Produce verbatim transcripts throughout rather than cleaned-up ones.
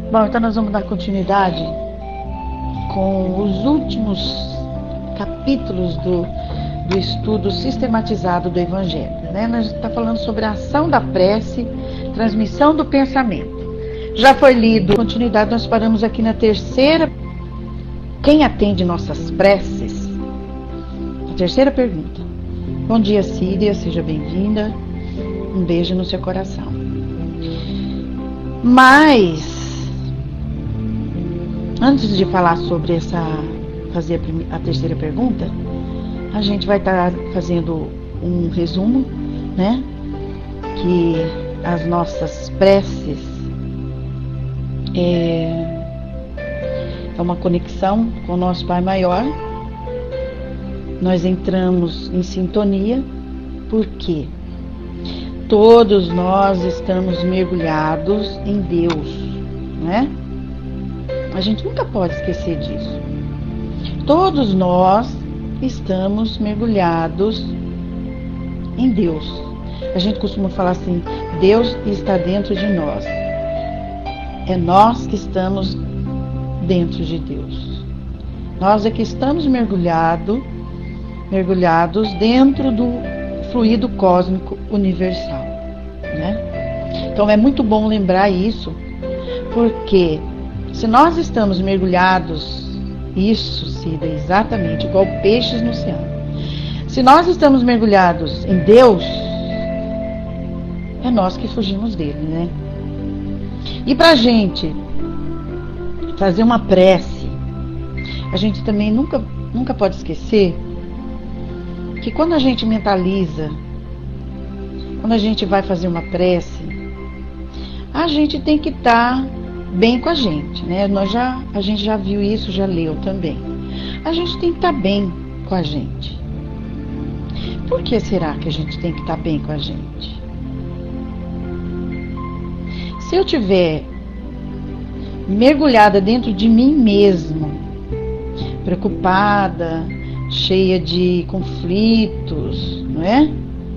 Bom, então nós vamos dar continuidade com os últimos capítulos do, do estudo sistematizado do Evangelho, né? Nós estamos falando sobre a ação da prece, transmissão do pensamento. Já foi lido, continuidade, nós paramos aqui na terceira. Quem atende nossas preces? A terceira pergunta. Bom dia, Síria, seja bem-vinda. Um beijo no seu coração. Mas, antes de falar sobre essa, fazer a, primeira, a terceira pergunta, a gente vai estar fazendo um resumo, né? Que as nossas preces é, é uma conexão com o nosso Pai Maior. Nós entramos em sintonia, porque todos nós estamos mergulhados em Deus, né? A gente nunca pode esquecer disso. Todos nós estamos mergulhados em Deus. A gente costuma falar assim, Deus está dentro de nós. É nós que estamos dentro de Deus. Nós é que estamos mergulhado, mergulhados dentro do fluido cósmico universal, né? Então é muito bom lembrar isso, porque se nós estamos mergulhados, isso, Cida, exatamente, igual peixes no oceano. Se nós estamos mergulhados em Deus, é nós que fugimos dele, né? E pra gente fazer uma prece, a gente também nunca, nunca pode esquecer que quando a gente mentaliza, quando a gente vai fazer uma prece, a gente tem que estar bem com a gente, né? Nós já, a gente já viu isso, já leu também. A gente tem que estar bem com a gente. Por que será que a gente tem que estar bem com a gente? Se eu tiver mergulhada dentro de mim mesmo, preocupada, cheia de conflitos, não é?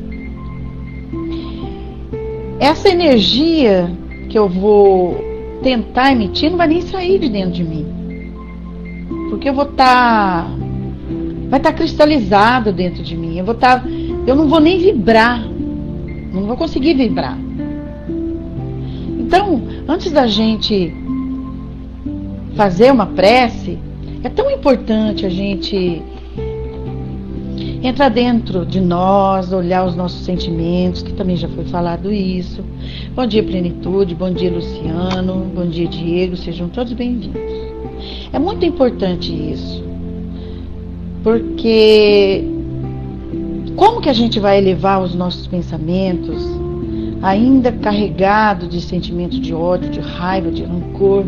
Essa energia que eu vou tentar emitir não vai nem sair de dentro de mim, porque eu vou estar, tá, vai estar tá cristalizado dentro de mim. Eu vou estar, tá, eu não vou nem vibrar, não vou conseguir vibrar. Então, antes da gente fazer uma prece, é tão importante a gente entrar dentro de nós, olhar os nossos sentimentos, que também já foi falado isso. Bom dia, Plenitude, bom dia, Luciano, bom dia, Diego, sejam todos bem-vindos. É muito importante isso, porque como que a gente vai elevar os nossos pensamentos, ainda carregado de sentimentos de ódio, de raiva, de rancor?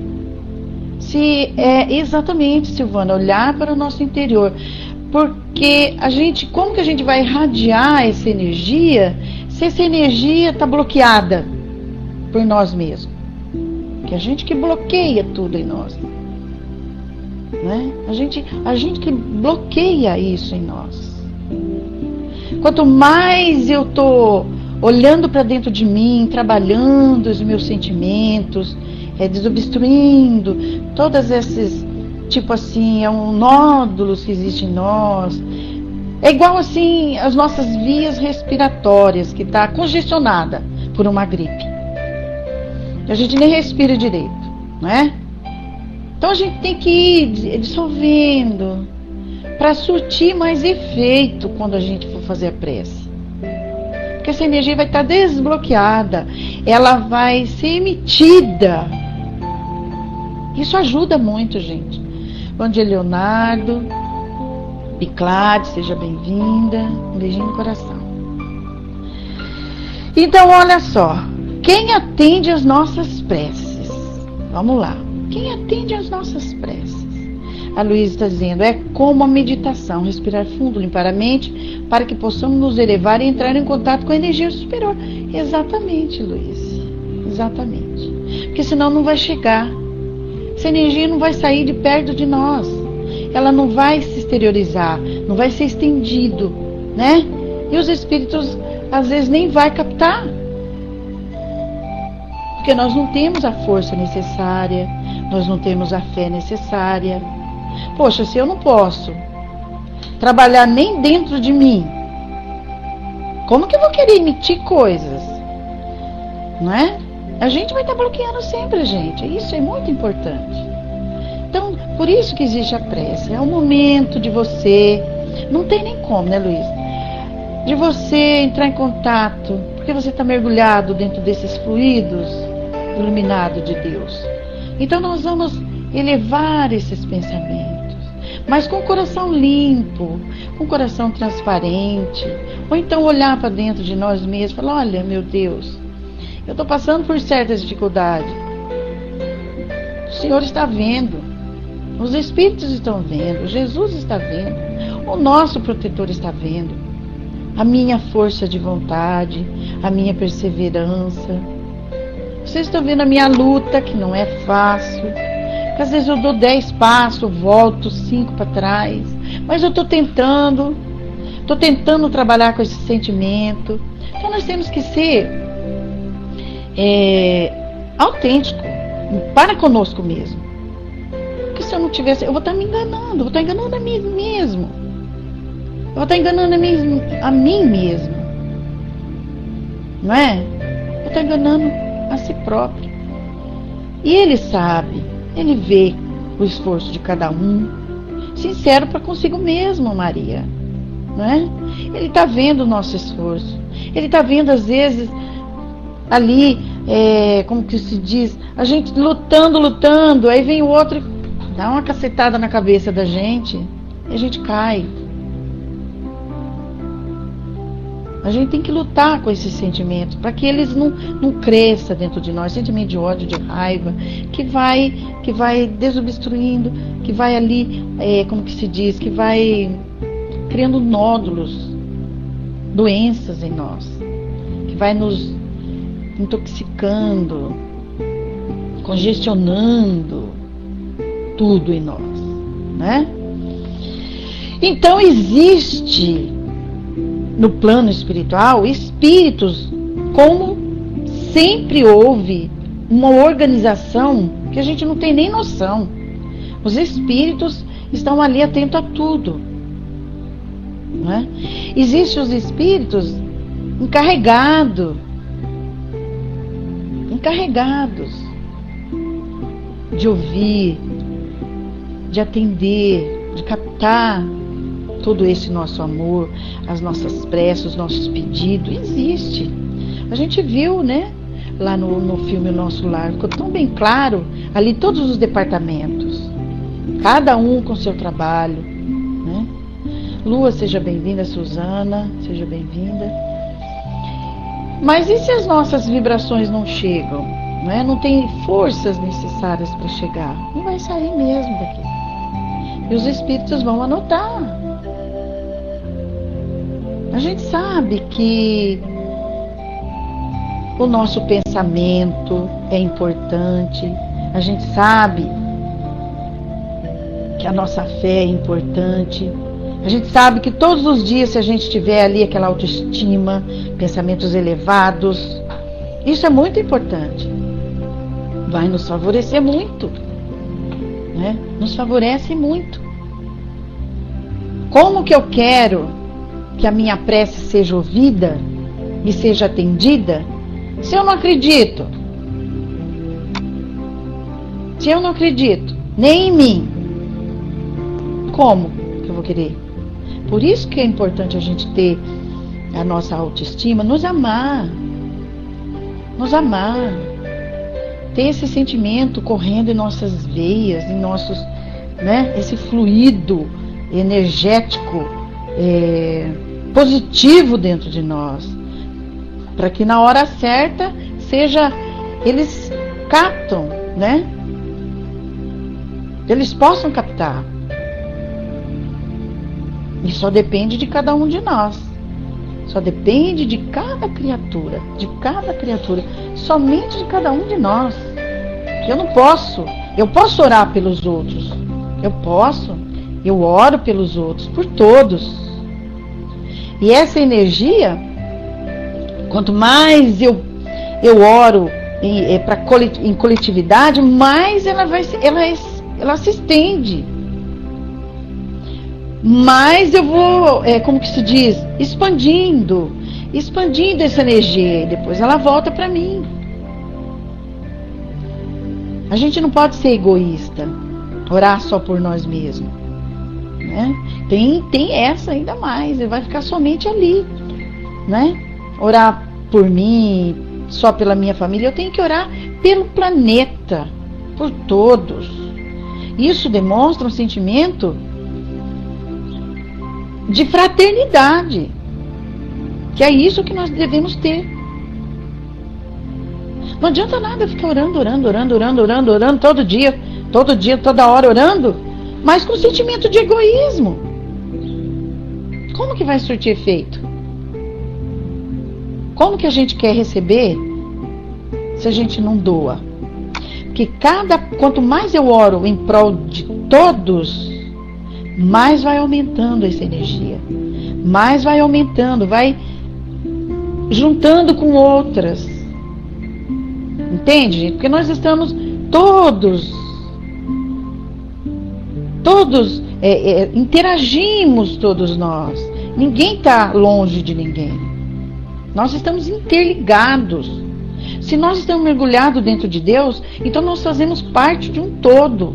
Se é exatamente, Silvana, olhar para o nosso interior. Porque a gente, como que a gente vai irradiar essa energia se essa energia está bloqueada por nós mesmos? Que a gente que bloqueia tudo em nós, né? A gente, a gente que bloqueia isso em nós. Quanto mais eu tô olhando para dentro de mim, trabalhando os meus sentimentos, é, desobstruindo todas esses, tipo assim, é um nódulo que existe em nós. É igual assim as nossas vias respiratórias, que está congestionada por uma gripe. A gente nem respira direito, não é? Então a gente tem que ir dissolvendo para surtir mais efeito quando a gente for fazer a prece. Porque essa energia vai estar desbloqueada, ela vai ser emitida. Isso ajuda muito, gente. Bom dia, Leonardo. Biclade, seja bem-vinda. Um beijinho no coração. Então, olha só. Quem atende as nossas preces? Vamos lá. Quem atende as nossas preces? A Luísa está dizendo, é como a meditação. Respirar fundo, limpar a mente, para que possamos nos elevar e entrar em contato com a energia superior. Exatamente, Luísa. Exatamente. Porque senão não vai chegar. Essa energia não vai sair de perto de nós. Ela não vai se exteriorizar, não vai ser estendido, né? E os espíritos às vezes nem vai captar. porque nós não temos a força necessária, nós não temos a fé necessária. Poxa, se eu não posso trabalhar nem dentro de mim, como que eu vou querer emitir coisas? Não é? A gente vai estar bloqueando sempre, gente. Isso é muito importante. Então, por isso que existe a prece. É o momento de você, não tem nem como, né, Luiz? De você entrar em contato, porque você está mergulhado dentro desses fluidos iluminados de Deus. Então nós vamos elevar esses pensamentos, mas com o coração limpo, com o coração transparente, ou então olhar para dentro de nós mesmos e falar: olha, meu Deus, eu estou passando por certas dificuldades. O Senhor está vendo, os Espíritos estão vendo, Jesus está vendo, o nosso protetor está vendo, a minha força de vontade, a minha perseverança. Vocês estão vendo a minha luta, que não é fácil. Porque às vezes eu dou dez passos, volto cinco para trás. Mas eu estou tentando, estou tentando trabalhar com esse sentimento. Então nós temos que ser é, autêntico, para conosco mesmo. Porque se eu não tivesse, eu vou estar me enganando, eu vou estar enganando a mim mesmo. Eu vou estar enganando a mim, a mim mesmo. Não é? Eu vou estar enganando a si próprio. E Ele sabe, Ele vê o esforço de cada um, sincero para consigo mesmo, Maria, não é? Ele está vendo o nosso esforço, Ele está vendo às vezes ali, é, como que se diz, a gente lutando, lutando, aí vem o outro e dá uma cacetada na cabeça da gente e a gente cai. A gente tem que lutar com esses sentimentos para que eles não, não cresçam dentro de nós, sentimento de ódio, de raiva, que vai, que vai desobstruindo, que vai ali, é, como que se diz, que vai criando nódulos, doenças em nós, que vai nos intoxicando, congestionando tudo em nós, né? Então existe no plano espiritual, espíritos, como sempre houve uma organização que a gente não tem nem noção. Os espíritos estão ali atentos a tudo, não é? Existem os espíritos encarregados, encarregados de ouvir, de atender, de captar todo esse nosso amor, as nossas preces, os nossos pedidos. Existe. A gente viu, né? Lá no, no filme O Nosso Lar, ficou tão bem claro, ali todos os departamentos, cada um com seu trabalho, né? Lua, seja bem-vinda. Suzana, seja bem-vinda. Mas e se as nossas vibrações não chegam, não é? Não tem forças necessárias para chegar? Não vai sair mesmo daqui. E os espíritos vão anotar. A gente sabe que o nosso pensamento é importante, a gente sabe que a nossa fé é importante, a gente sabe que todos os dias, se a gente tiver ali aquela autoestima, pensamentos elevados, isso é muito importante, vai nos favorecer muito, né? Nos favorece muito. Como que eu quero que a minha prece seja ouvida e seja atendida, se eu não acredito? Se eu não acredito nem em mim, como que eu vou querer? Por isso que é importante a gente ter a nossa autoestima, nos amar, nos amar, ter esse sentimento correndo em nossas veias, em nossos, né, esse fluido energético, é, positivo dentro de nós, para que na hora certa seja, eles captam, né? Eles possam captar. E só depende de cada um de nós. Só depende de cada criatura, de cada criatura, somente de cada um de nós. Eu não posso, eu posso orar pelos outros. Eu posso, eu oro pelos outros, por todos. E essa energia, quanto mais eu, eu oro em, é, pra, em coletividade, mais ela, vai, ela, ela se estende. Mais eu vou, é, como que se diz? Expandindo. Expandindo essa energia. E depois ela volta para mim. A gente não pode ser egoísta. Orar só por nós mesmos. Né? Tem, tem essa ainda mais. Vai ficar somente ali. Né? Orar por mim, só pela minha família. Eu tenho que orar pelo planeta. Por todos. Isso demonstra um sentimento de fraternidade. Que é isso que nós devemos ter. Não adianta nada ficar orando, orando, orando, orando, orando, orando, todo dia, todo dia, toda hora orando, mas com sentimento de egoísmo. Como que vai surtir efeito? Como que a gente quer receber se a gente não doa? Porque cada, quanto mais eu oro em prol de todos, mais vai aumentando essa energia. Mais vai aumentando, vai juntando com outras. Entende, gente? Porque nós estamos todos, todos, é, é, interagimos todos nós. Ninguém está longe de ninguém. Nós estamos interligados. Se nós estamos mergulhados dentro de Deus, então nós fazemos parte de um todo.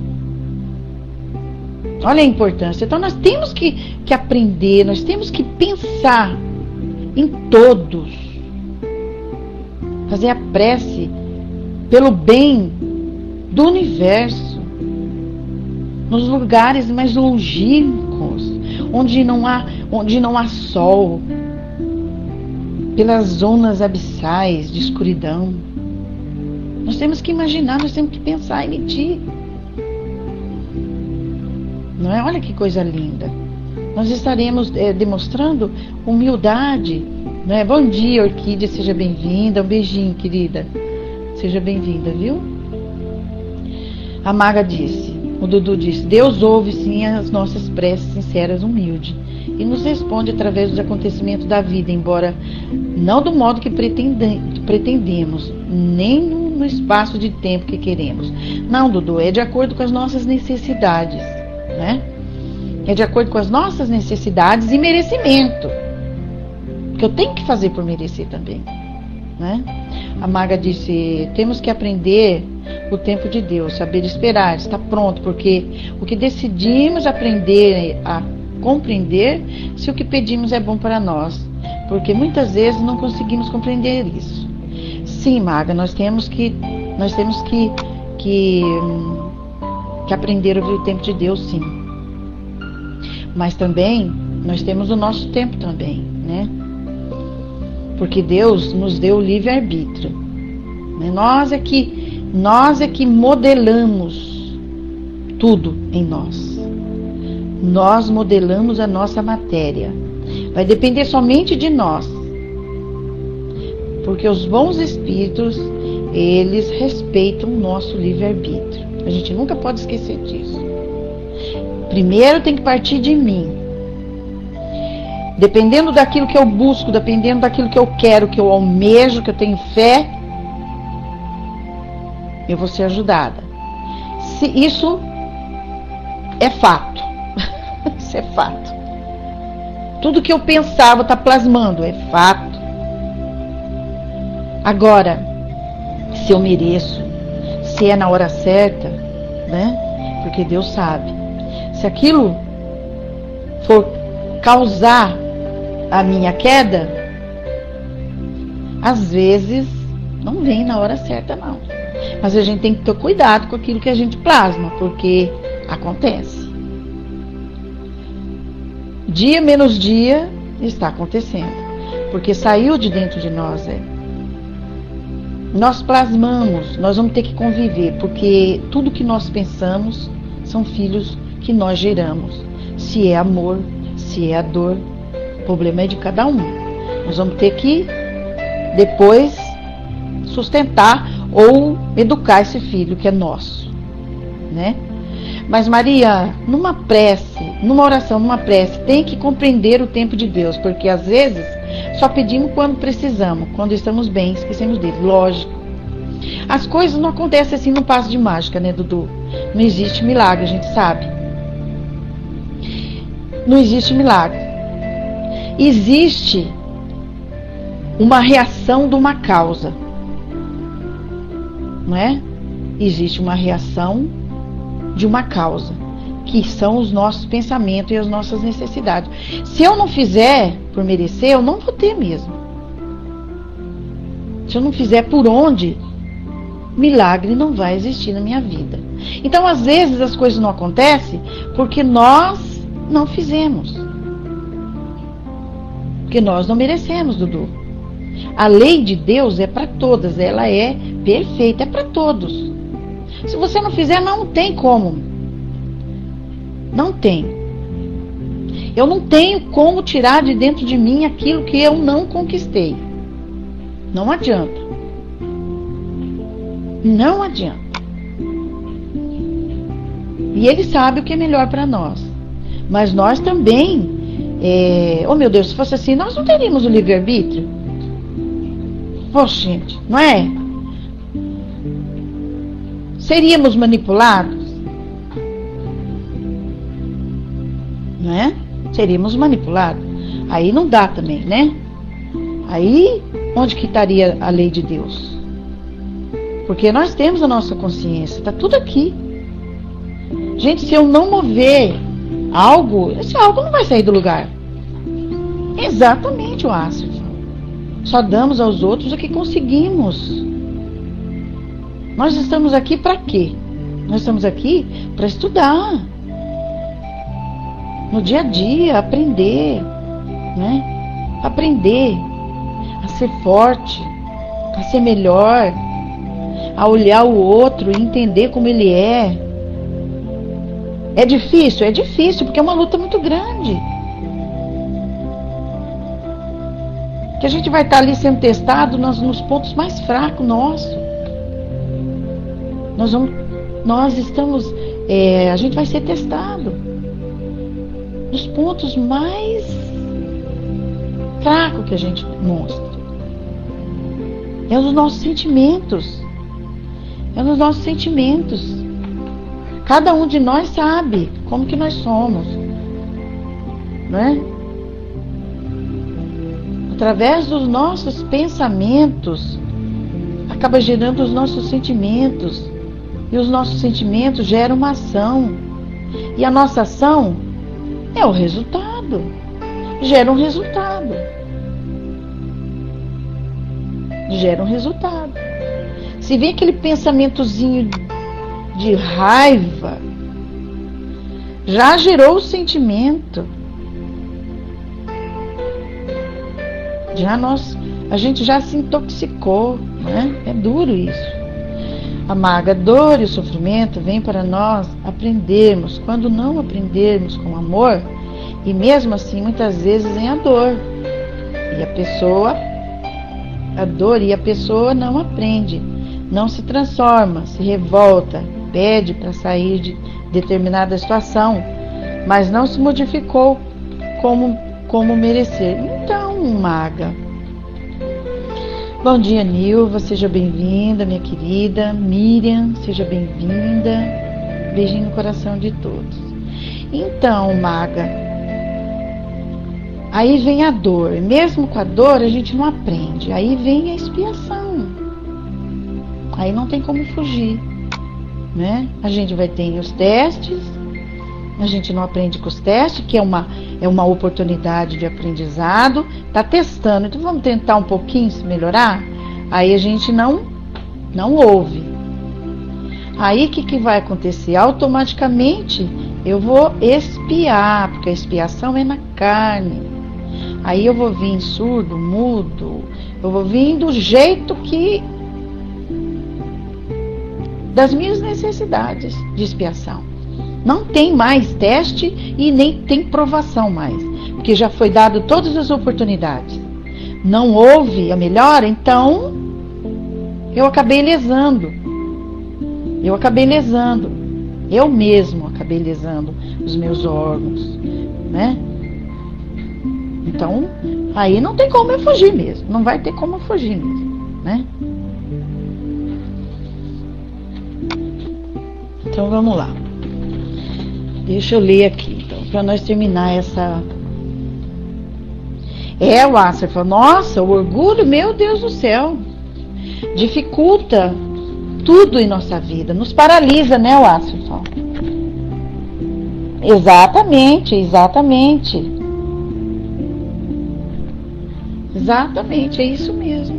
Olha a importância. Então nós temos que, que aprender, nós temos que pensar em todos. Fazer a prece pelo bem do universo. Nos lugares mais longínquos, onde não há, onde não há sol. Pelas zonas abissais de escuridão. Nós temos que imaginar, nós temos que pensar, emitir. Não é? Olha que coisa linda. Nós estaremos é, demonstrando humildade. Não é? Bom dia, Orquídea, seja bem-vinda. Um beijinho, querida. Seja bem-vinda, viu? A Maga disse, o Dudu disse, Deus ouve sim as nossas preces sinceras, humildes, e nos responde através dos acontecimentos da vida, embora não do modo que pretendemos, nem no espaço de tempo que queremos. Não, Dudu, é de acordo com as nossas necessidades. Né? É de acordo com as nossas necessidades e merecimento, que eu tenho que fazer por merecer também, né? A Maga disse, temos que aprender o tempo de Deus, saber esperar, estar pronto, porque o que decidimos aprender a compreender, se o que pedimos é bom para nós, porque muitas vezes não conseguimos compreender isso. Sim, Maga, nós temos que nós temos que que que aprender a ouvir o tempo de Deus, sim. Mas também, nós temos o nosso tempo também, né? Porque Deus nos deu o livre-arbítrio. Né? Nós é que, nós é que modelamos tudo em nós. Nós modelamos a nossa matéria. Vai depender somente de nós. Porque os bons espíritos, eles respeitam o nosso livre-arbítrio. A gente nunca pode esquecer disso. Primeiro tem que partir de mim. Dependendo daquilo que eu busco, dependendo daquilo que eu quero, que eu almejo, que eu tenho fé, eu vou ser ajudada. Se isso é fato. Isso é fato. Tudo que eu pensava está plasmando, é fato. Agora, se eu mereço, se é na hora certa, né? Porque Deus sabe. Se aquilo for causar a minha queda, às vezes não vem na hora certa, não. Mas a gente tem que ter cuidado com aquilo que a gente plasma, porque acontece. Dia menos dia está acontecendo, porque saiu de dentro de nós, é. Nós plasmamos, nós vamos ter que conviver, porque tudo que nós pensamos são filhos que nós geramos. Se é amor, se é a dor, o problema é de cada um. Nós vamos ter que depois sustentar ou educar esse filho que é nosso, né? Mas Maria, numa prece, numa oração, numa prece, tem que compreender o tempo de Deus, porque às vezes só pedimos quando precisamos, quando estamos bem, esquecemos dele, lógico. As coisas não acontecem assim no passo de mágica, né, Dudu? Não existe milagre, a gente sabe. Não existe milagre. Existe uma reação de uma causa, não é? Existe uma reação de uma causa, que são os nossos pensamentos e as nossas necessidades. Se eu não fizer por merecer, eu não vou ter mesmo. Se eu não fizer por onde, milagre não vai existir na minha vida. Então, às vezes, as coisas não acontecem porque nós não fizemos. Porque nós não merecemos, Dudu. A lei de Deus é para todas, ela é perfeita, é para todos. Se você não fizer, não tem como. Não tem. Eu não tenho como tirar de dentro de mim aquilo que eu não conquistei. Não adianta. Não adianta. E Ele sabe o que é melhor para nós. Mas nós também, é... oh meu Deus, se fosse assim, nós não teríamos o livre-arbítrio. Poxa, gente, não é? Seríamos manipulados? Não é? Seríamos manipulados. Aí não dá também, né? Aí, onde que estaria a lei de Deus? Porque nós temos a nossa consciência, está tudo aqui. Gente, se eu não mover algo, esse algo não vai sair do lugar. Exatamente, o ácido. Só damos aos outros o que conseguimos. Nós estamos aqui para quê? Nós estamos aqui para estudar. No dia a dia, aprender, né? Aprender a ser forte, a ser melhor, a olhar o outro e entender como ele é. É difícil? É difícil, porque é uma luta muito grande. Que a gente vai estar ali sendo testado nos, nos pontos mais fracos nossos. Nós, vamos, nós estamos, é, a gente vai ser testado nos pontos mais fracos que a gente mostra. É nos nossos sentimentos. É nos nossos sentimentos. Cada um de nós sabe como que nós somos, não é? Através dos nossos pensamentos, acaba gerando os nossos sentimentos. E os nossos sentimentos geram uma ação. E a nossa ação é o resultado. Gera um resultado. Gera um resultado. Se vem aquele pensamentozinho de raiva, já gerou o sentimento. Já nós, a gente já se intoxicou, né? É duro isso. A amarga dor e o sofrimento vem para nós aprendermos. Quando não aprendermos com amor, e mesmo assim muitas vezes vem a dor. E a pessoa, a dor e a pessoa não aprende, não se transforma, se revolta, pede para sair de determinada situação, mas não se modificou como, como merecer. Então, maga. Bom dia, Nilva, seja bem-vinda, minha querida. Miriam, seja bem-vinda. Beijinho no coração de todos. Então, maga, aí vem a dor. Mesmo com a dor, a gente não aprende. Aí vem a expiação. Aí não tem como fugir, né? A gente vai ter os testes. A gente não aprende com os testes, que é uma, é uma oportunidade de aprendizado. Tá testando, então vamos tentar um pouquinho se melhorar? Aí a gente não, não ouve. Aí o que, que vai acontecer? Automaticamente eu vou expiar, porque a expiação é na carne. Aí eu vou vir surdo, mudo, eu vou vir do jeito que... das minhas necessidades de expiação. Não tem mais teste e nem tem provação mais, porque já foi dado todas as oportunidades. Não houve a melhora, então eu acabei lesando. Eu acabei lesando. Eu mesmo acabei lesando os meus órgãos, né? Então, aí não tem como eu fugir mesmo. Não vai ter como eu fugir mesmo, né? Então vamos lá. Deixa eu ler aqui, então, para nós terminar essa. É, o Asser falou, nossa, o orgulho, meu Deus do céu, dificulta tudo em nossa vida, nos paralisa, né, o Asser falou. Exatamente, exatamente. Exatamente, é isso mesmo.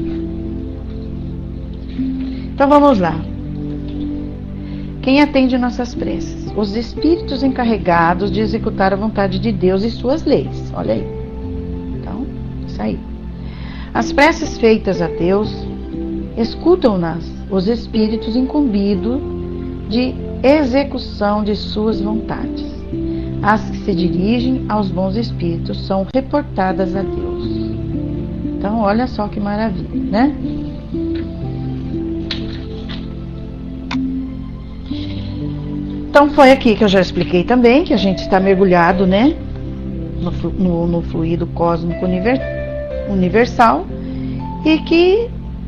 Então vamos lá. Quem atende nossas preces? Os espíritos encarregados de executar a vontade de Deus e suas leis. Olha aí. Então, isso aí. As preces feitas a Deus, escutam-nas os espíritos incumbidos de execução de suas vontades. As que se dirigem aos bons espíritos são reportadas a Deus. Então, olha só que maravilha, né? Então, foi aqui que eu já expliquei também, que a gente está mergulhado, né? No, no, no fluido cósmico univer, universal, e que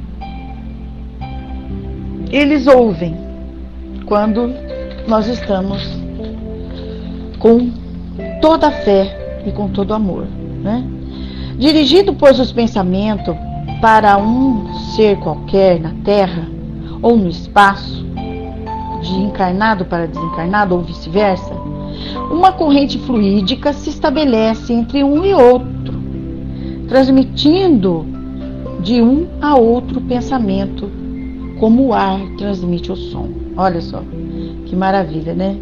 eles ouvem quando nós estamos com toda a fé e com todo amor, né? Dirigido, pois, os pensamentos para um ser qualquer na Terra ou no espaço, de encarnado para desencarnado ou vice-versa, uma corrente fluídica se estabelece entre um e outro, transmitindo de um a outro pensamento, como o ar transmite o som. Olha só, que maravilha, né?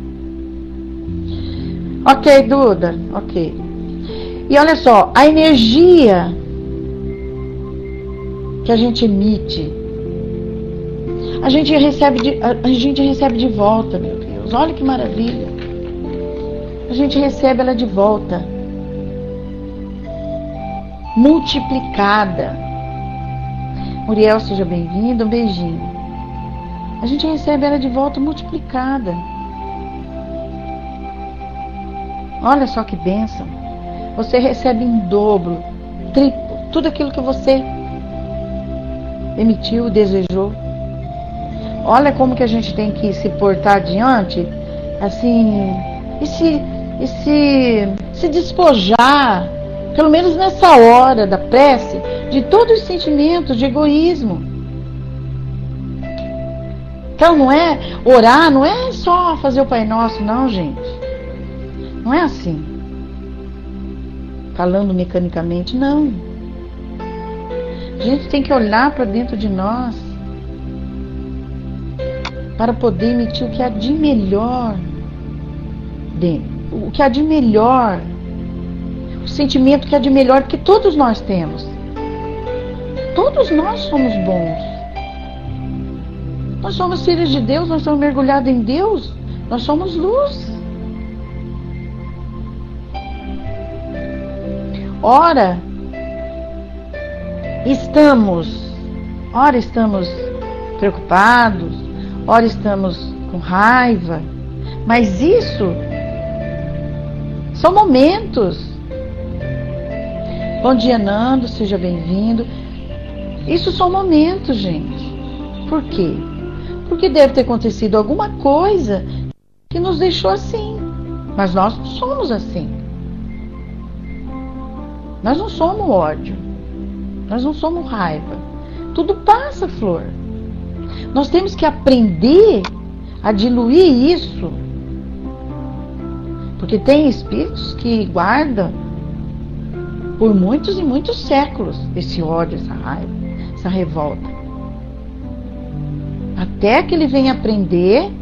Ok, Duda, ok. E olha só, a energia que a gente emite, a gente recebe de, a, a gente recebe de volta, meu Deus. Olha que maravilha. A gente recebe ela de volta, multiplicada. Muriel, seja bem-vindo, um beijinho. A gente recebe ela de volta multiplicada. Olha só que bênção. Você recebe em dobro, triplo, tudo aquilo que você emitiu, desejou. Olha como que a gente tem que se portar adiante, assim, e se, e se, se despojar, pelo menos nessa hora da prece, de todos os sentimentos de egoísmo. Então não é orar, não é só fazer o Pai Nosso, não, gente. Não é assim. Falando mecanicamente, não. A gente tem que olhar para dentro de nós para poder emitir o que há de melhor dentro, o que há de melhor, o sentimento que há de melhor que todos nós temos. Todos nós somos bons. Nós somos filhos de Deus, nós somos mergulhados em Deus, nós somos luz. Ora, estamos, ora estamos preocupados, ora estamos com raiva, mas isso são momentos. Bom dia, Nando, seja bem-vindo. Isso são momentos, gente. Por quê? Porque deve ter acontecido alguma coisa que nos deixou assim. Mas nós não somos assim. Nós não somos ódio. Nós não somos raiva. Tudo passa, Flor. Nós temos que aprender a diluir isso. Porque tem espíritos que guardam por muitos e muitos séculos esse ódio, essa raiva, essa revolta. Até que ele venha aprender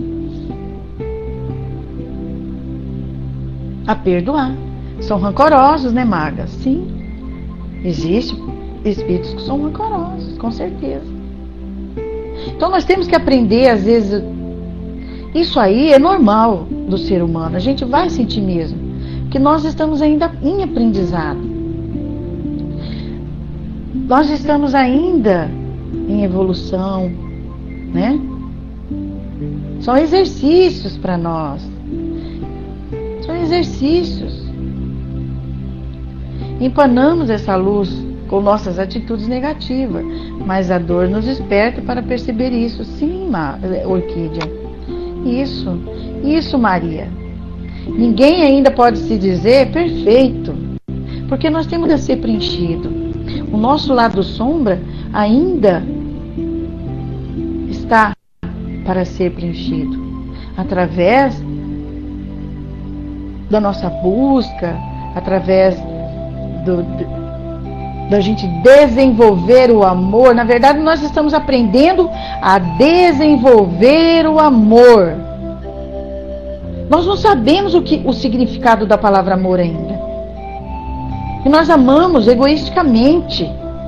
a perdoar. São rancorosos, né, Maga? Sim. Existem espíritos que são rancorosos, com certeza. Então nós temos que aprender, às vezes, isso aí é normal do ser humano. A gente vai sentir mesmo, que nós estamos ainda em aprendizado. Nós estamos ainda em evolução, né? São exercícios para nós. São exercícios. Empanamos essa luz com nossas atitudes negativas, mas a dor nos desperta para perceber isso. Sim, Orquídea. Isso, isso, Maria. Ninguém ainda pode se dizer perfeito, porque nós temos de ser preenchido. O nosso lado sombra ainda está para ser preenchido, através da nossa busca, através do, do, da gente desenvolver o amor. Na verdade, nós estamos aprendendo a desenvolver o amor. Nós não sabemos o, que, o significado da palavra amor ainda. E nós amamos egoisticamente.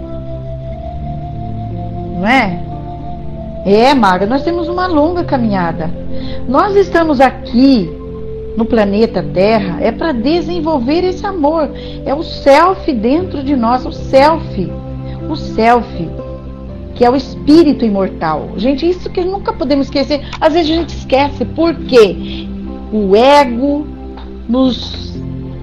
Não é? É, Maga, nós temos uma longa caminhada. Nós estamos aqui no planeta Terra é para desenvolver esse amor. É o self dentro de nós, o self. O self, que é o espírito imortal. Gente, isso que nunca podemos esquecer. Às vezes a gente esquece. Por quê? O ego nos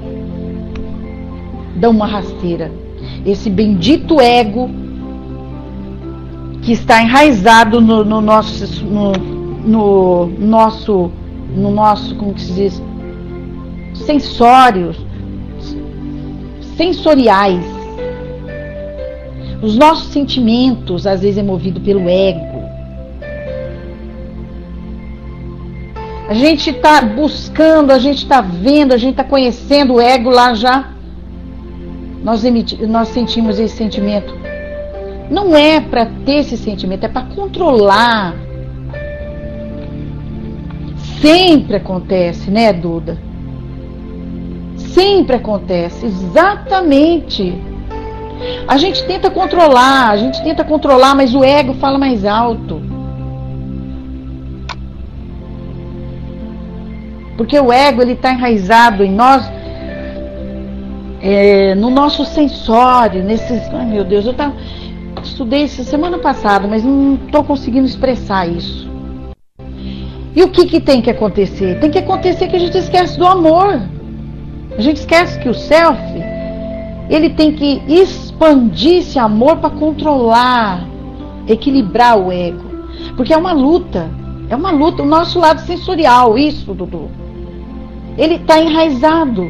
dá uma rasteira. Esse bendito ego que está enraizado no, no nosso no, no nosso no nosso, como que se diz, sensórios, sensoriais. Os nossos sentimentos, às vezes, é movido pelo ego. A gente está buscando, a gente está vendo, a gente está conhecendo o ego lá já. Nós, emiti, nós sentimos esse sentimento. Não é para ter esse sentimento, é para controlar. Sempre acontece, né, Duda? Sempre acontece, exatamente. A gente tenta controlar, a gente tenta controlar, mas o ego fala mais alto. Porque o ego, ele está enraizado em nós, é, no nosso sensório, nesses... Ai, meu Deus, eu tava, estudei isso semana passada, mas não estou conseguindo expressar isso. E o que, que tem que acontecer? Tem que acontecer que a gente esquece do amor. A gente esquece que o self, ele tem que expandir esse amor para controlar, equilibrar o ego. Porque é uma luta. É uma luta. O nosso lado sensorial, isso, Dudu, ele está enraizado.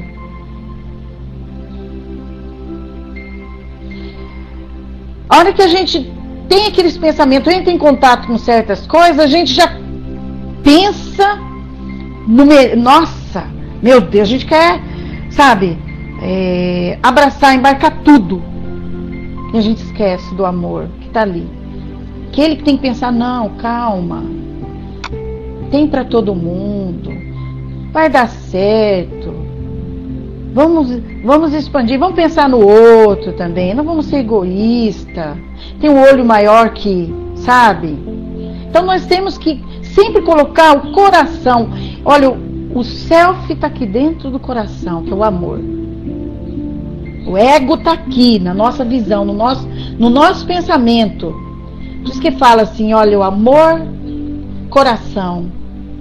A hora que a gente tem aqueles pensamentos, entra em contato com certas coisas, a gente já pensa no... Nossa, meu Deus, a gente quer, sabe, é, abraçar, embarcar tudo. E a gente esquece do amor que está ali. Aquele que tem que pensar, não, calma. Tem para todo mundo. Vai dar certo. Vamos, vamos expandir, vamos pensar no outro também. Não vamos ser egoísta. Tem um olho maior que, sabe? Então nós temos que sempre colocar o coração. Olha, o self está aqui dentro do coração, que é o amor. O ego está aqui, na nossa visão, no nosso, no nosso pensamento. Por isso que fala assim, olha, o amor, coração.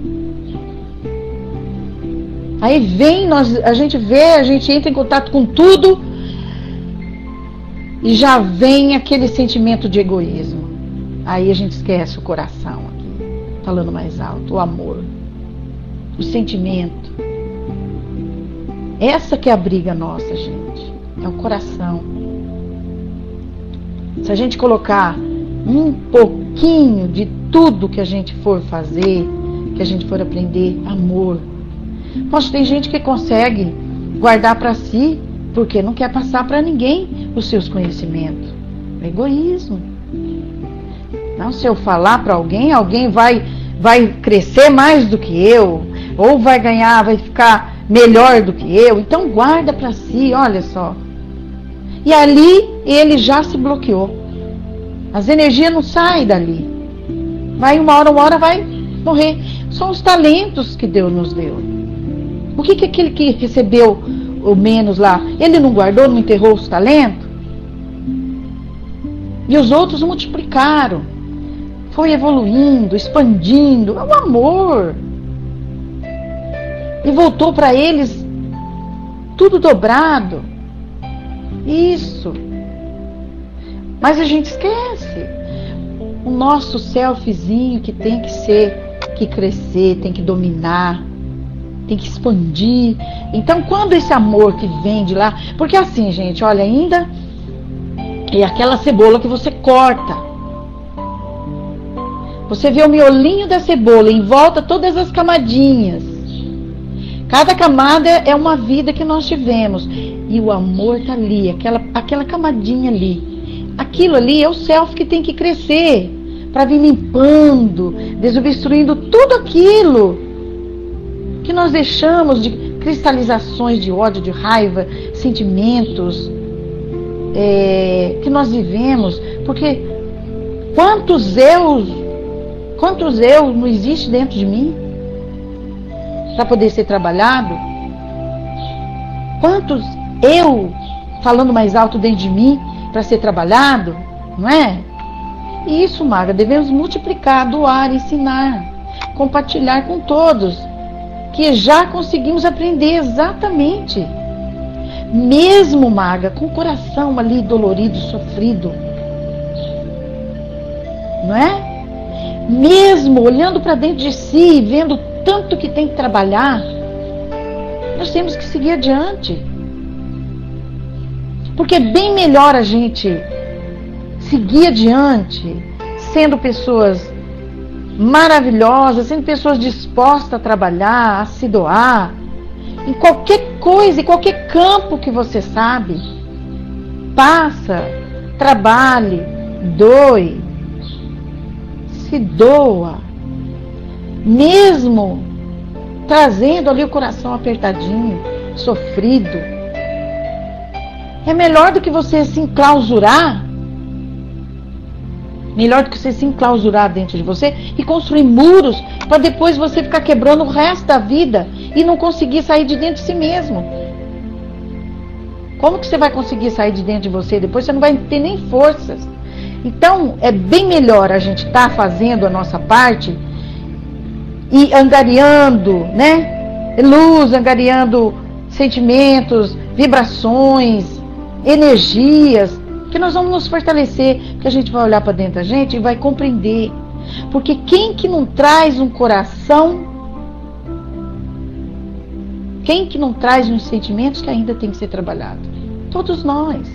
Aí vem, nós, a gente vê, a gente entra em contato com tudo e já vem aquele sentimento de egoísmo. Aí a gente esquece o coração aqui, falando mais alto, o amor, o sentimento. Essa que é a briga nossa, gente, é o coração. Se a gente colocar um pouquinho de tudo que a gente for fazer, que a gente for aprender, amor. Poxa, tem gente que consegue guardar para si porque não quer passar para ninguém os seus conhecimentos. É egoísmo. Não, se eu falar para alguém, alguém vai, vai crescer mais do que eu, ou vai ganhar, vai ficar melhor do que eu. Então guarda para si, olha só. E ali ele já se bloqueou. As energias não saem dali. Vai uma hora, uma hora vai morrer. São os talentos que Deus nos deu. O que que aquele que recebeu o menos lá, ele não guardou, não enterrou os talentos? E os outros multiplicaram. Foi evoluindo, expandindo. É o amor. E voltou para eles tudo dobrado. Isso. Mas a gente esquece. O nosso selfzinho que tem que ser que crescer, tem que dominar, tem que expandir. Então, quando esse amor que vem de lá... Porque assim, gente, olha, ainda é aquela cebola que você corta. Você vê o miolinho da cebola, em volta todas as camadinhas. Cada camada é uma vida que nós tivemos. E o amor está ali, aquela, aquela camadinha ali. Aquilo ali é o self que tem que crescer, para vir limpando, desobstruindo tudo aquilo que nós deixamos de cristalizações de ódio, de raiva, sentimentos é, que nós vivemos. Porque quantos eus, quantos eu não existe dentro de mim para poder ser trabalhado? Quantos eu falando mais alto dentro de mim para ser trabalhado, não é? E isso, Maga, devemos multiplicar, doar, ensinar, compartilhar com todos, que já conseguimos aprender exatamente. Mesmo, Maga, com o coração ali dolorido, sofrido, não é? Mesmo olhando para dentro de si, vendo tanto que tem que trabalhar, nós temos que seguir adiante. Porque é bem melhor a gente seguir adiante, sendo pessoas maravilhosas, sendo pessoas dispostas a trabalhar, a se doar, em qualquer coisa, em qualquer campo que você sabe. Passa, trabalhe, doe, se doa, mesmo trazendo ali o coração apertadinho, sofrido. É melhor do que você se enclausurar, melhor do que você se enclausurar dentro de você e construir muros para depois você ficar quebrando o resto da vida e não conseguir sair de dentro de si mesmo. Como que você vai conseguir sair de dentro de você? Depois você não vai ter nem forças. Então, é bem melhor a gente estar tá fazendo a nossa parte e angariando, né? Luz, angariando sentimentos, vibrações, energias, que nós vamos nos fortalecer, que a gente vai olhar para dentro da gente e vai compreender. Porque quem que não traz um coração, quem que não traz uns sentimentos que ainda tem que ser trabalhado? Todos nós.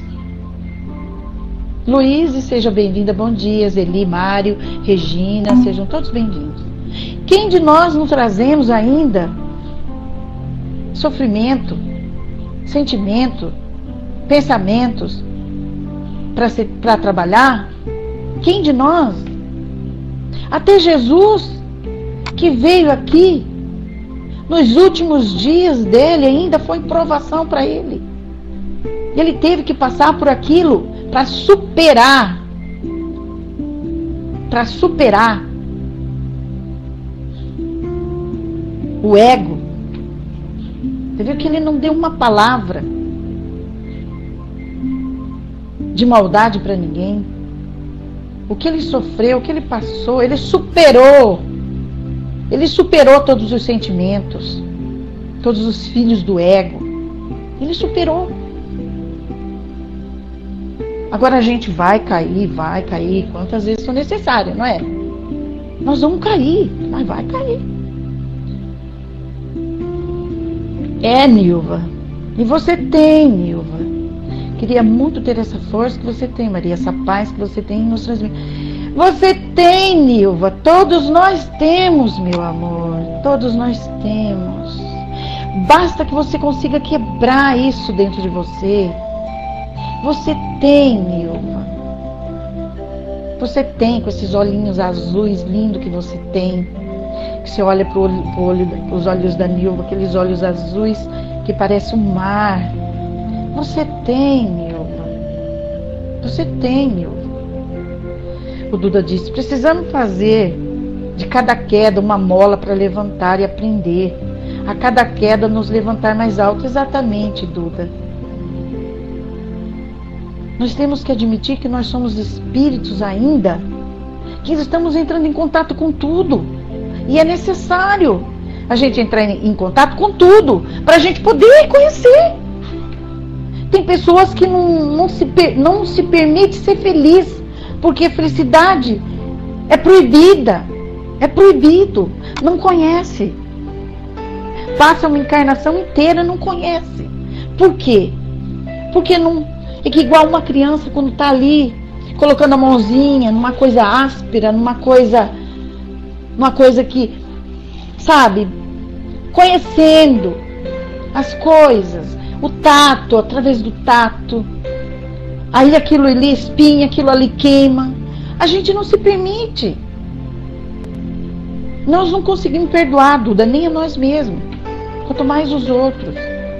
Luiz, seja bem-vinda, bom dia. Zeli, Mário, Regina, sejam todos bem-vindos. Quem de nós não trazemos ainda sofrimento, sentimento, pensamentos para trabalhar? Quem de nós? Até Jesus, que veio aqui nos últimos dias dele, ainda foi provação para ele. Ele teve que passar por aquilo para superar, para superar o ego. Você viu que ele não deu uma palavra de maldade para ninguém. O que ele sofreu, o que ele passou, ele superou. Ele superou todos os sentimentos, todos os filhos do ego. Ele superou. Agora a gente vai cair, vai cair, quantas vezes for necessário, não é? Nós vamos cair, mas vai cair. É, Nilva. E você tem, Nilva. Queria muito ter essa força que você tem, Maria, essa paz que você tem nos transmite. Você tem, Nilva. Todos nós temos, meu amor. Todos nós temos. Basta que você consiga quebrar isso dentro de você. Você tem, Nilva. Você tem, com esses olhinhos azuis lindos que você tem. Que você olha para olho, olho, os olhos da Nilva, aqueles olhos azuis que parecem um mar. Você tem, Nilva. Você tem, Nilva. O Duda disse, precisamos fazer de cada queda uma mola para levantar e aprender. A cada queda nos levantar mais alto. Exatamente, Duda. Nós temos que admitir que nós somos espíritos ainda, que estamos entrando em contato com tudo. E é necessário a gente entrar em contato com tudo, para a gente poder conhecer. Tem pessoas que não, não, se, não se permite ser feliz, porque a felicidade é proibida, É proibido, não conhece. Passa uma encarnação inteira, não conhece. Por quê? Porque não. É que igual uma criança quando está ali, colocando a mãozinha numa coisa áspera, numa coisa. Uma coisa que, sabe, conhecendo as coisas, o tato, através do tato. Aí aquilo ali espinha, aquilo ali queima. A gente não se permite. Nós não conseguimos perdoar, Duda, nem a nós mesmos. Quanto mais os outros.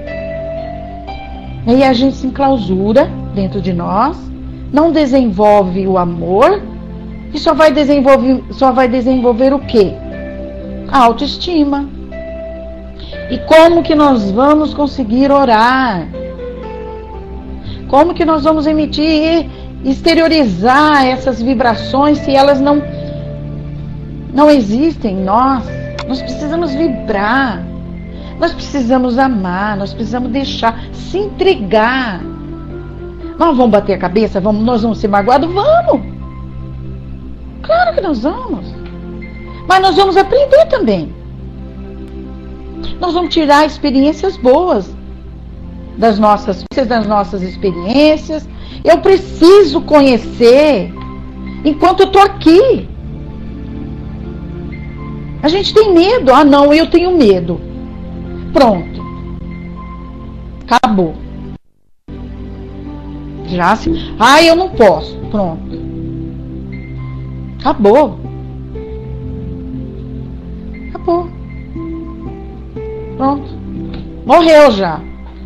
Aí a gente se enclausura dentro de nós, não desenvolve o amor e só vai desenvolver, só vai desenvolver o quê? A autoestima. E como que nós vamos conseguir orar? Como que nós vamos emitir, exteriorizar essas vibrações se elas não, não existem em nós? Nós precisamos vibrar. Nós precisamos amar, nós precisamos deixar, se entregar. Nós vamos bater a cabeça, vamos, nós vamos ser magoados? Vamos! Claro que nós vamos. Mas nós vamos aprender também. Nós vamos tirar experiências boas das nossas, das nossas experiências. Eu preciso conhecer enquanto eu estou aqui. A gente tem medo. Ah, não, eu tenho medo. Pronto. Acabou. Já se... Ah, eu não posso. Pronto. Acabou. Acabou. Pronto. Morreu já.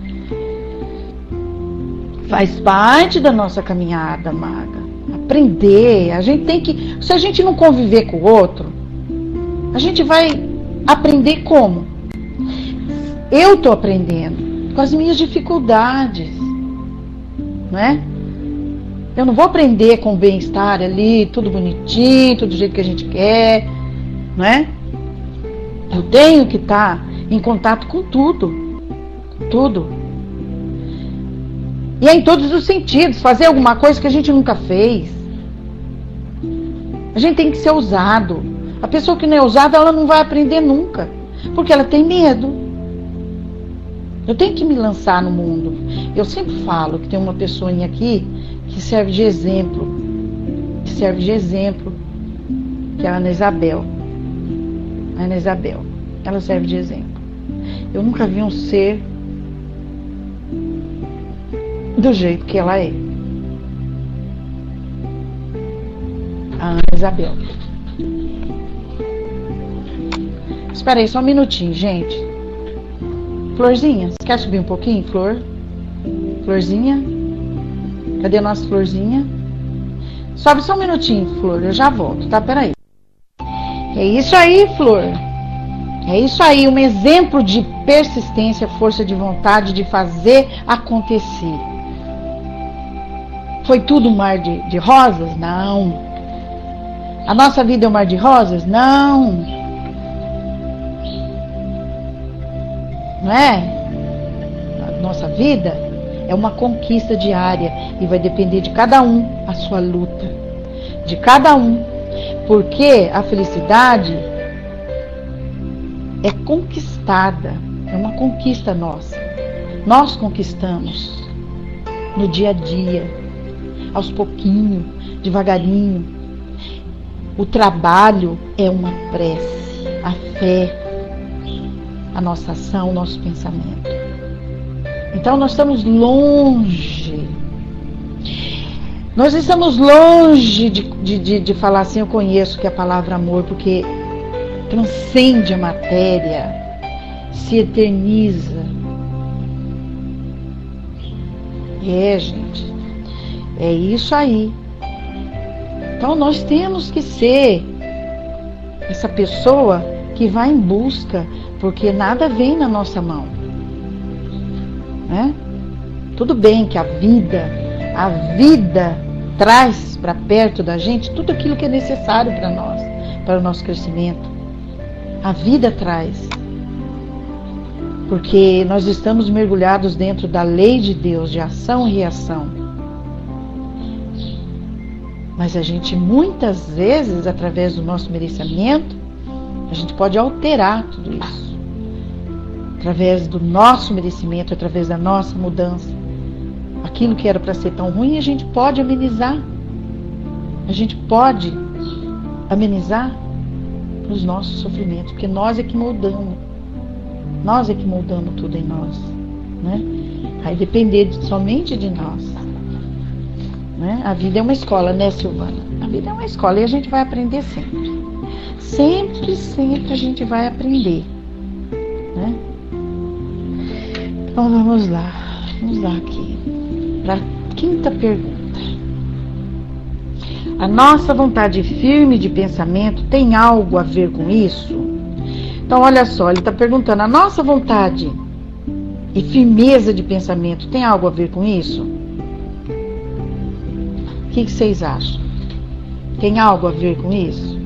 Faz parte da nossa caminhada, maga. Aprender. A gente tem que... Se a gente não conviver com o outro, a gente vai aprender como? Eu estou aprendendo com as minhas dificuldades, não é? Eu não vou aprender com o bem-estar ali, tudo bonitinho, tudo do jeito que a gente quer, não é? Eu tenho que estar em contato com tudo, tudo. E é em todos os sentidos, fazer alguma coisa que a gente nunca fez. A gente tem que ser ousado. A pessoa que não é ousada, ela não vai aprender nunca, porque ela tem medo. Eu tenho que me lançar no mundo. Eu sempre falo que tem uma pessoinha aqui que serve de exemplo. Que serve de exemplo. Que é a Ana Isabel. A Ana Isabel. Ela serve de exemplo. Eu nunca vi um ser do jeito que ela é. A Ana Isabel. Espera aí só um minutinho, gente. Florzinha, você quer subir um pouquinho, Flor? Florzinha? Cadê a nossa Florzinha? Sobe só um minutinho, Flor, eu já volto, tá? Peraí. É isso aí, Flor. É isso aí, um exemplo de persistência, força de vontade de fazer acontecer. Foi tudo um mar de, de rosas? Não. A nossa vida é um mar de rosas? Não. Não é? A nossa vida é uma conquista diária e vai depender de cada um a sua luta, de cada um, porque a felicidade é conquistada, é uma conquista nossa. Nós conquistamos no dia a dia, aos pouquinhos, devagarinho. O trabalho é uma prece, a fé, a nossa ação, o nosso pensamento. Então nós estamos longe. Nós estamos longe de, de, de, de falar assim, eu conheço que é a palavra amor, porque transcende a matéria, se eterniza. É, gente, é isso aí. Então nós temos que ser essa pessoa que vai em busca, porque nada vem na nossa mão, né? Tudo bem que a vida, a vida traz para perto da gente tudo aquilo que é necessário para nós, para o nosso crescimento. A vida traz, porque nós estamos mergulhados dentro da lei de Deus, de ação e reação. Mas a gente muitas vezes, através do nosso merecimento, A gente pode alterar tudo isso através do nosso merecimento, através da nossa mudança. Aquilo que era para ser tão ruim, a gente pode amenizar. A gente pode amenizar os nossos sofrimentos, porque nós é que moldamos. Nós é que moldamos tudo em nós, né? Vai depender de, somente de nós, né? A vida é uma escola, né, Silvana? A vida é uma escola e a gente vai aprender sempre. Sempre, sempre a gente vai aprender, né? Então vamos lá, vamos lá aqui para a quinta pergunta. A nossa vontade firme de pensamento tem algo a ver com isso? Então olha só, ele está perguntando, a nossa vontade e firmeza de pensamento tem algo a ver com isso? O que, que vocês acham? Tem algo a ver com isso?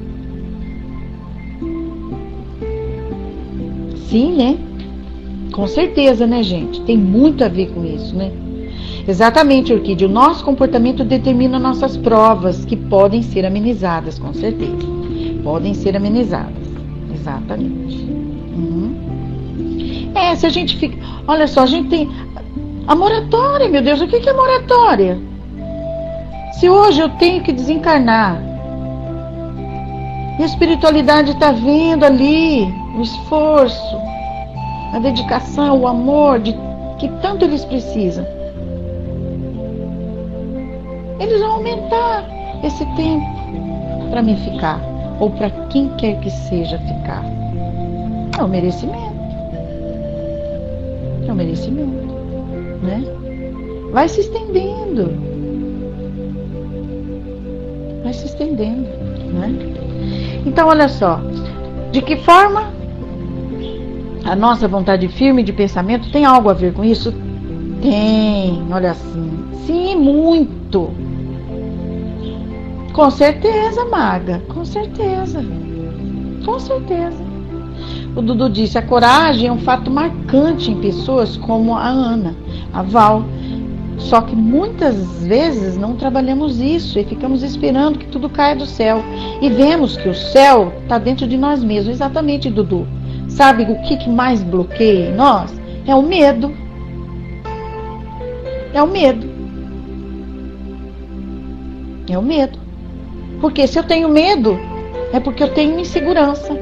Sim, né? Com certeza, né, gente? Tem muito a ver com isso, né? Exatamente, Orquídea. O nosso comportamento determina nossas provas, que podem ser amenizadas, com certeza. Podem ser amenizadas. Exatamente. Uhum. É, se a gente fica... Olha só, a gente tem... A moratória, meu Deus, o que é moratória? Se hoje eu tenho que desencarnar, e a espiritualidade está vendo ali o esforço, a dedicação, o amor de que tanto eles precisam, eles vão aumentar esse tempo para mim ficar, ou para quem quer que seja ficar. É o merecimento. É o merecimento, né? Vai se estendendo. Vai se estendendo, né? Então, olha só. De que forma a nossa vontade firme de pensamento tem algo a ver com isso? Tem, olha assim. Sim, muito. Com certeza, Maga. Com certeza. Com certeza. O Dudu disse, a coragem é um fato marcante em pessoas como a Ana, a Val. Só que muitas vezes não trabalhamos isso e ficamos esperando que tudo caia do céu. E vemos que o céu está dentro de nós mesmos. Exatamente, Dudu. Sabe o que, que mais bloqueia em nós? É o medo. É o medo. É o medo. Porque se eu tenho medo, é porque eu tenho insegurança.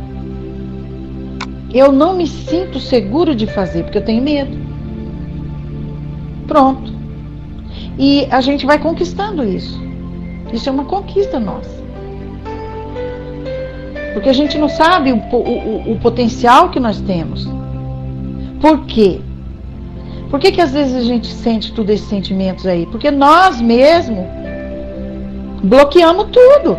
Eu não me sinto seguro de fazer, porque eu tenho medo. Pronto. E a gente vai conquistando isso. Isso é uma conquista nossa. Porque a gente não sabe o, o, o potencial que nós temos. Por quê? Por que que às vezes a gente sente todos esses sentimentos aí? Porque nós mesmos bloqueamos tudo.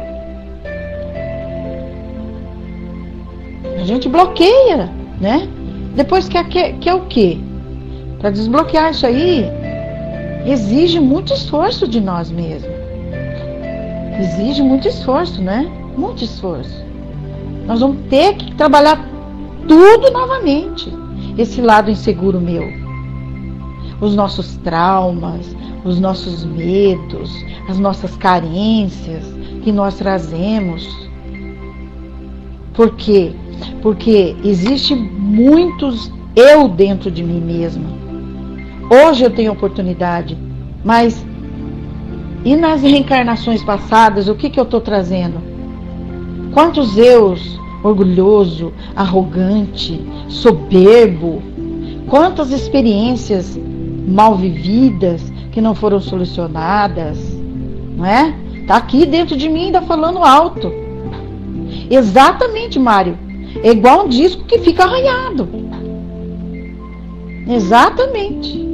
A gente bloqueia, né? Depois quer, quer, quer o quê? Para desbloquear isso aí, exige muito esforço de nós mesmos. Exige muito esforço, né? Muito esforço. Nós vamos ter que trabalhar tudo novamente. Esse lado inseguro meu. Os nossos traumas, os nossos medos, as nossas carências que nós trazemos. Por quê? Porque existe muitos eu dentro de mim mesma. Hoje eu tenho oportunidade, mas e nas reencarnações passadas, o que que eu estou trazendo? Quantos eus, orgulhoso, arrogante, soberbo, quantas experiências mal vividas que não foram solucionadas, não é? Tá aqui dentro de mim ainda falando alto. Exatamente, Mário. É igual um disco que fica arranhado. Exatamente.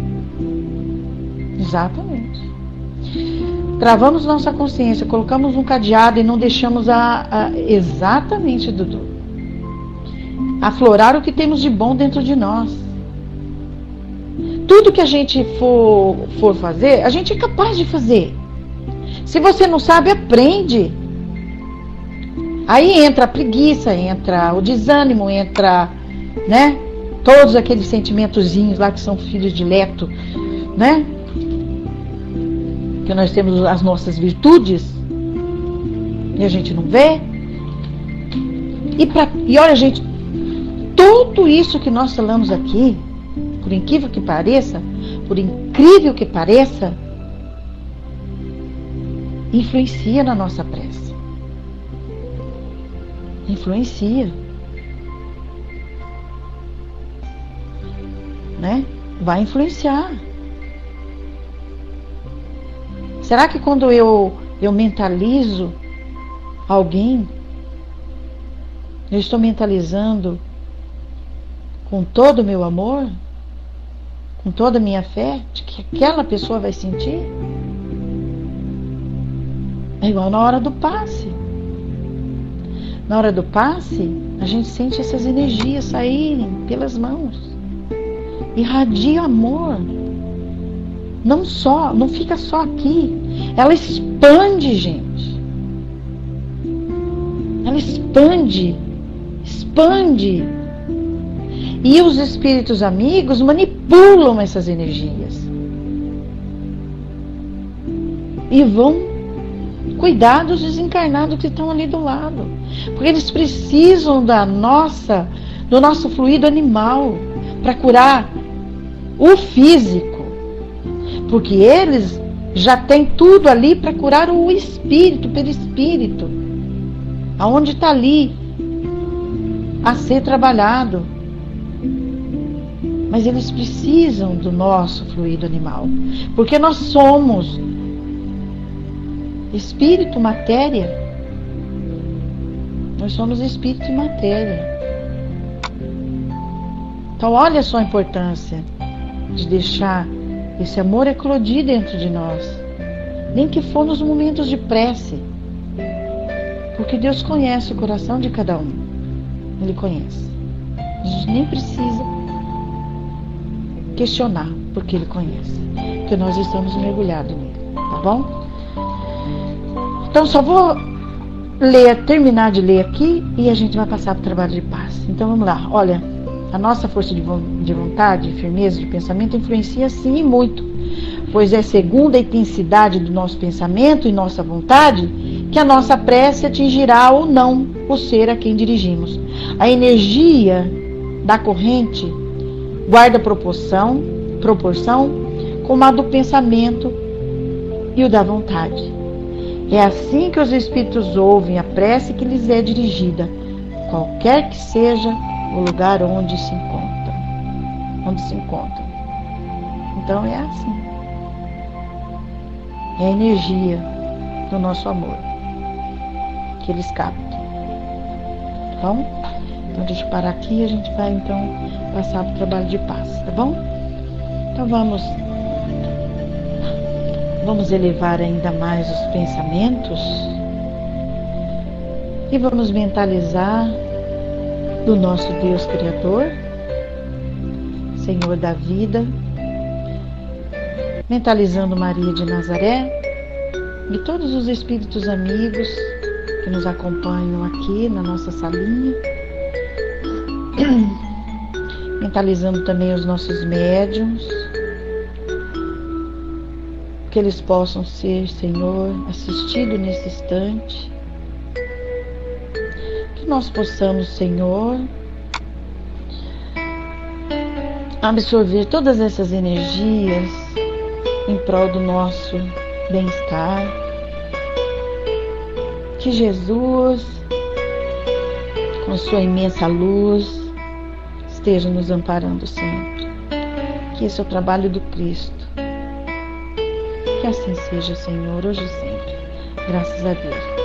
Exatamente. Travamos nossa consciência, colocamos um cadeado e não deixamos a, a exatamente, Dudu, aflorar o que temos de bom dentro de nós. Tudo que a gente for, for fazer, a gente é capaz de fazer. Se você não sabe, aprende. Aí entra a preguiça, entra o desânimo, entra, né, todos aqueles sentimentozinhos lá que são filhos de Leto, né? Que nós temos as nossas virtudes e a gente não vê. E, pra, e olha, gente, tudo isso que nós falamos aqui, por incrível que pareça, por incrível que pareça, influencia na nossa prece. Influencia. Né? Vai influenciar. Será que quando eu, eu mentalizo alguém, eu estou mentalizando com todo o meu amor, com toda a minha fé, de que aquela pessoa vai sentir? É igual na hora do passe. Na hora do passe, a gente sente essas energias saírem pelas mãos. Irradia amor. Não só, não fica só aqui. Ela expande, gente. Ela expande. Expande. E os espíritos amigos manipulam essas energias. E vão cuidar dos desencarnados que estão ali do lado. Porque eles precisam da nossa, do nosso fluido animal para curar o físico. Porque eles já têm tudo ali para curar o espírito, o perispírito. Aonde está ali a ser trabalhado. Mas eles precisam do nosso fluido animal. Porque nós somos espírito, matéria. Nós somos espírito e matéria. Então olha só a importância de deixar esse amor eclodir dentro de nós. Nem que for nos momentos de prece. Porque Deus conhece o coração de cada um. Ele conhece. A gente nem precisa questionar, porque Ele conhece. Porque nós estamos mergulhados nele. Tá bom? Então só vou ler, terminar de ler aqui e a gente vai passar para o trabalho de paz. Então vamos lá. Olha, a nossa força de vontade, firmeza de pensamento influencia sim e muito, pois é segundo a intensidade do nosso pensamento e nossa vontade que a nossa prece atingirá ou não o ser a quem dirigimos. A energia da corrente guarda proporção, proporção com a do pensamento e o da vontade. É assim que os espíritos ouvem a prece que lhes é dirigida, qualquer que seja o lugar onde se encontram. Onde se encontram. Então é assim. É a energia do nosso amor que eles captam. Tá bom? Então deixa eu parar aqui e a gente vai então passar para o trabalho de paz, tá bom? Então vamos Vamos elevar ainda mais os pensamentos e vamos mentalizar do nosso Deus Criador, Senhor da vida, mentalizando Maria de Nazaré e todos os espíritos amigos que nos acompanham aqui na nossa salinha, mentalizando também os nossos médiuns, que eles possam ser, Senhor, assistidos nesse instante. Que nós possamos, Senhor, absorver todas essas energias em prol do nosso bem-estar. Que Jesus, com sua imensa luz, esteja nos amparando sempre. Que esse é o trabalho do Cristo. Que assim seja, Senhor, hoje e sempre. Graças a Deus.